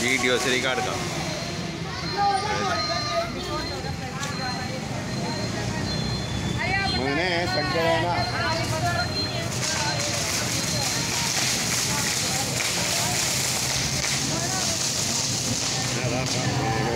video से record का मैंने सट गया ना